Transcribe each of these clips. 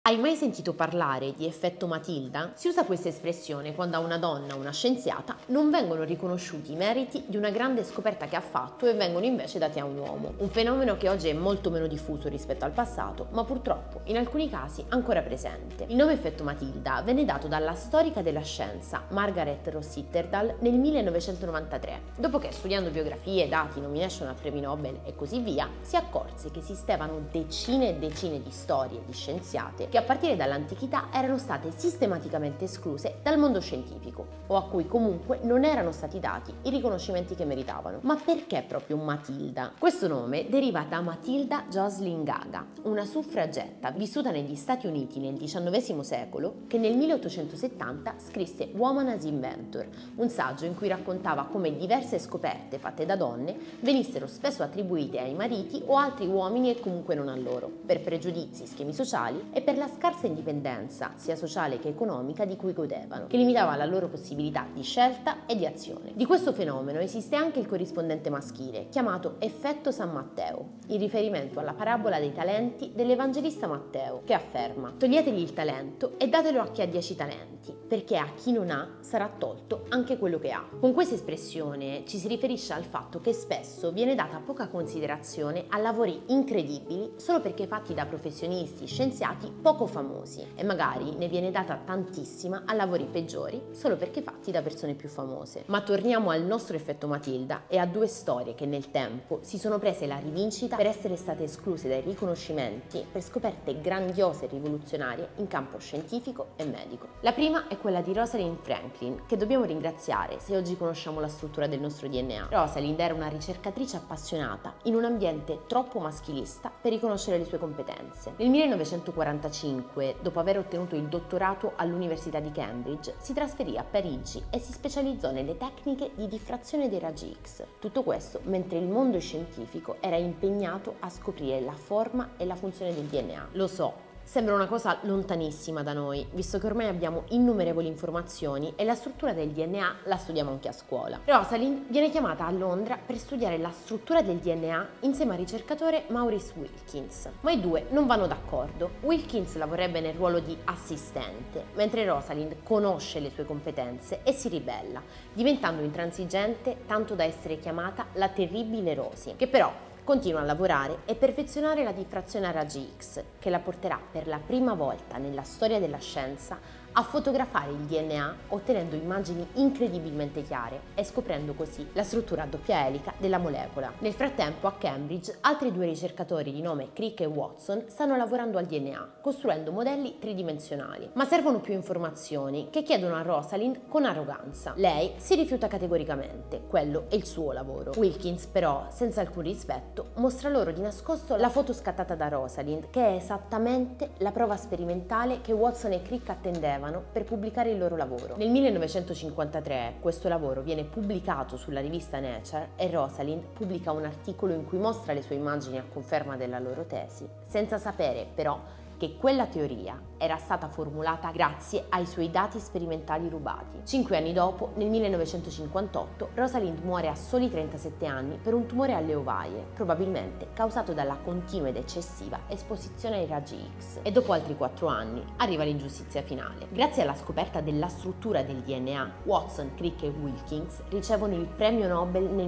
Hai mai sentito parlare di effetto Matilda? Si usa questa espressione quando a una donna, una scienziata, non vengono riconosciuti i meriti di una grande scoperta che ha fatto e vengono invece dati a un uomo. Un fenomeno che oggi è molto meno diffuso rispetto al passato, ma purtroppo in alcuni casi ancora presente. Il nome effetto Matilda venne dato dalla storica della scienza Margaret Ross Ytterdal nel 1993, dopo che studiando biografie, dati, nomination a premi Nobel e così via, si accorse che esistevano decine e decine di storie di scienziate che a partire dall'antichità erano state sistematicamente escluse dal mondo scientifico o a cui comunque non erano stati dati i riconoscimenti che meritavano. Ma perché proprio Matilda? Questo nome deriva da Matilda Joslyn Gaga, una suffragetta vissuta negli Stati Uniti nel XIX secolo che nel 1870 scrisse Woman as Inventor, un saggio in cui raccontava come diverse scoperte fatte da donne venissero spesso attribuite ai mariti o altri uomini e comunque non a loro, per pregiudizi, schemi sociali e per la scarsa indipendenza, sia sociale che economica, di cui godevano, che limitava la loro possibilità di scelta e di azione. Di questo fenomeno esiste anche il corrispondente maschile, chiamato effetto San Matteo, in riferimento alla parabola dei talenti dell'evangelista Matteo, che afferma: toglietegli il talento e datelo a chi ha 10 talenti, perché a chi non ha sarà tolto anche quello che ha. Con questa espressione ci si riferisce al fatto che spesso viene data poca considerazione a lavori incredibili solo perché fatti da professionisti, scienziati poco famosi, e magari ne viene data tantissima a lavori peggiori solo perché fatti da persone più famose. Ma torniamo al nostro effetto Matilda e a due storie che nel tempo si sono prese la rivincita per essere state escluse dai riconoscimenti per scoperte grandiose e rivoluzionarie in campo scientifico e medico. La prima è quella di Rosalind Franklin, che dobbiamo ringraziare se oggi conosciamo la struttura del nostro DNA. Rosalind era una ricercatrice appassionata in un ambiente troppo maschilista per riconoscere le sue competenze. Nel 1945, dopo aver ottenuto il dottorato all'Università di Cambridge, si trasferì a Parigi e si specializzò nelle tecniche di diffrazione dei raggi X. Tutto questo mentre il mondo scientifico era impegnato a scoprire la forma e la funzione del DNA. Lo so, sembra una cosa lontanissima da noi, visto che ormai abbiamo innumerevoli informazioni e la struttura del DNA la studiamo anche a scuola. Rosalind viene chiamata a Londra per studiare la struttura del DNA insieme al ricercatore Maurice Wilkins, ma i due non vanno d'accordo. Wilkins la vorrebbe nel ruolo di assistente, mentre Rosalind conosce le sue competenze e si ribella, diventando intransigente tanto da essere chiamata la terribile Rosie, che però continua a lavorare e perfezionare la diffrazione a raggi X, che la porterà per la prima volta nella storia della scienza a fotografare il DNA ottenendo immagini incredibilmente chiare e scoprendo così la struttura a doppia elica della molecola. Nel frattempo a Cambridge altri due ricercatori di nome Crick e Watson stanno lavorando al DNA, costruendo modelli tridimensionali. Ma servono più informazioni che chiedono a Rosalind con arroganza. Lei si rifiuta categoricamente, quello è il suo lavoro. Wilkins però, senza alcun rispetto, mostra loro di nascosto la foto scattata da Rosalind, che è esattamente la prova sperimentale che Watson e Crick attendevano per pubblicare il loro lavoro. Nel 1953 questo lavoro viene pubblicato sulla rivista Nature e Rosalind pubblica un articolo in cui mostra le sue immagini a conferma della loro tesi, senza sapere però che quella teoria era stata formulata grazie ai suoi dati sperimentali rubati. 5 anni dopo, nel 1958, Rosalind muore a soli 37 anni per un tumore alle ovaie, probabilmente causato dalla continua ed eccessiva esposizione ai raggi X. E dopo altri 4 anni arriva l'ingiustizia finale. Grazie alla scoperta della struttura del DNA, Watson, Crick e Wilkins ricevono il premio Nobel nel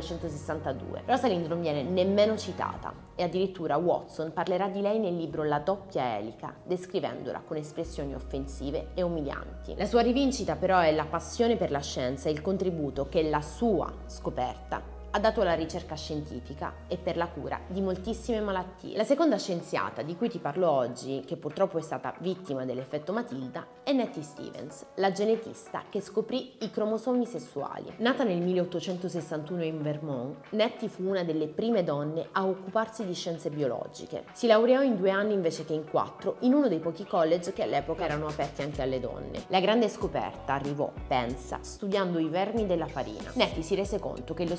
1962. Rosalind non viene nemmeno citata e addirittura Watson parlerà di lei nel libro La doppia elica, descrivendola con espressioni offensive e umilianti. La sua rivincita però è la passione per la scienza e il contributo che la sua scoperta ha dato alla ricerca scientifica e per la cura di moltissime malattie. La seconda scienziata di cui ti parlo oggi, che purtroppo è stata vittima dell'effetto Matilda, è Nettie Stevens, la genetista che scoprì i cromosomi sessuali. Nata nel 1861 in Vermont, Nettie fu una delle prime donne a occuparsi di scienze biologiche. Si laureò in 2 anni invece che in 4 in uno dei pochi college che all'epoca erano aperti anche alle donne. La grande scoperta arrivò, pensa, studiando i vermi della farina. Nettie si rese conto che lo sperma dei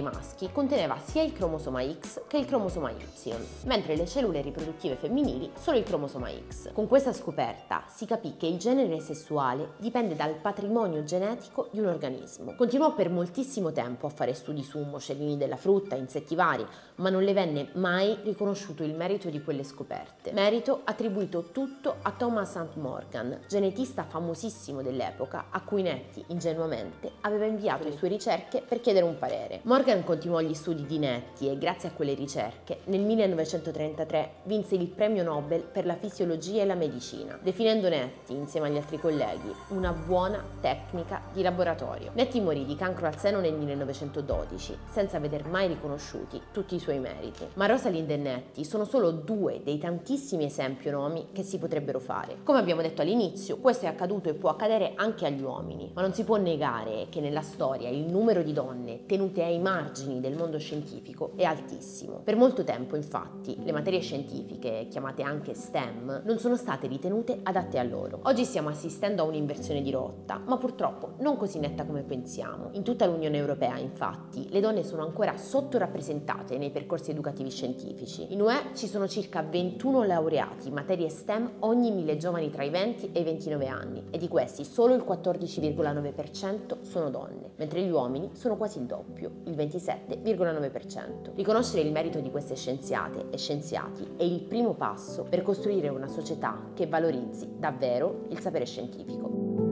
maschi conteneva sia il cromosoma X che il cromosoma Y, mentre le cellule riproduttive femminili solo il cromosoma X. Con questa scoperta si capì che il genere sessuale dipende dal patrimonio genetico di un organismo. Continuò per moltissimo tempo a fare studi su moscerini della frutta, insetti vari, ma non le venne mai riconosciuto il merito di quelle scoperte. Merito attribuito tutto a Thomas Hunt Morgan, genetista famosissimo dell'epoca, a cui Nettie ingenuamente aveva inviato le sue ricerche per chiedere un parere. Morgan continuò gli studi di Nettie e grazie a quelle ricerche nel 1933 vinse il premio Nobel per la fisiologia e la medicina, definendo Nettie, insieme agli altri colleghi, una buona tecnica di laboratorio. Nettie morì di cancro al seno nel 1912, senza veder mai riconosciuti tutti i suoi meriti. Ma Rosalind e Nettie sono solo due dei tantissimi esempi o nomi che si potrebbero fare. Come abbiamo detto all'inizio, questo è accaduto e può accadere anche agli uomini, ma non si può negare che nella storia il numero di donne tenute ai margini del mondo scientifico è altissimo. Per molto tempo, infatti, le materie scientifiche, chiamate anche STEM, non sono state ritenute adatte a loro. Oggi stiamo assistendo a un'inversione di rotta, ma purtroppo non così netta come pensiamo. In tutta l'Unione Europea, infatti, le donne sono ancora sottorappresentate nei percorsi educativi scientifici. In UE ci sono circa 21 laureati in materie STEM ogni 1000 giovani tra i 20 e i 29 anni e di questi solo il 14,9% sono donne, mentre gli uomini sono quasi il doppio, il 27,9%. Riconoscere il merito di queste scienziate e scienziati è il primo passo per costruire una società che valorizzi davvero il sapere scientifico.